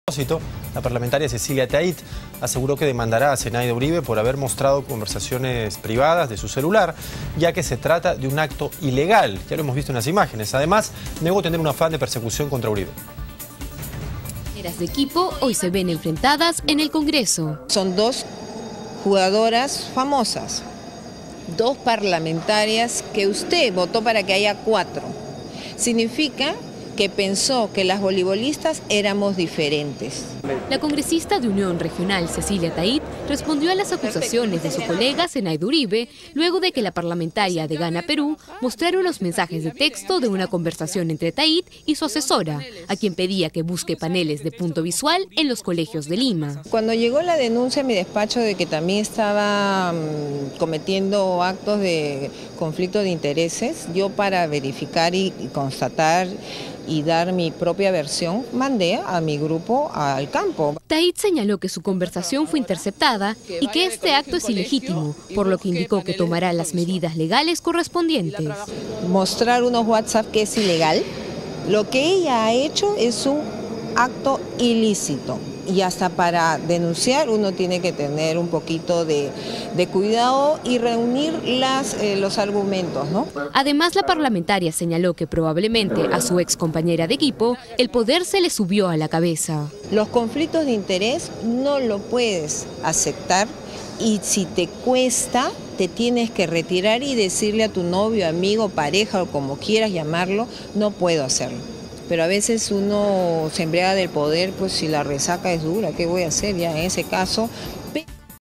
La parlamentaria Cecilia Tait aseguró que demandará a Zenaida Uribe por haber mostrado conversaciones privadas de su celular, ya que se trata de un acto ilegal. Ya lo hemos visto en las imágenes. Además, negó tener un afán de persecución contra Uribe. Las de equipo hoy se ven enfrentadas en el Congreso. Son dos jugadoras famosas, dos parlamentarias que usted votó para que haya 4. Significa que pensó que las voleibolistas éramos diferentes. La congresista de Unión Regional, Cecilia Tait, respondió a las acusaciones de su colega Zenaida Uribe luego de que la parlamentaria de Gana Perú mostrara los mensajes de texto de una conversación entre Tait y su asesora, a quien pedía que busque paneles de punto visual en los colegios de Lima. Cuando llegó la denuncia a mi despacho de que también estaba cometiendo actos de conflicto de intereses, yo para verificar y constatar y dar mi propia versión, mandé a mi grupo al campo. Tait señaló que su conversación fue interceptada y que este acto es ilegítimo, por lo que indicó que tomará las medidas legales correspondientes. Mostrar unos WhatsApp que es ilegal, lo que ella ha hecho es un acto ilícito. Y hasta para denunciar uno tiene que tener un poquito de cuidado y reunir los argumentos, ¿no? Además, la parlamentaria señaló que probablemente a su ex compañera de equipo el poder se le subió a la cabeza. Los conflictos de interés no lo puedes aceptar y si te cuesta, te tienes que retirar y decirle a tu novio, amigo, pareja o como quieras llamarlo, no puedo hacerlo. Pero a veces uno se embriaga del poder, pues si la resaca es dura, ¿qué voy a hacer? Ya en ese caso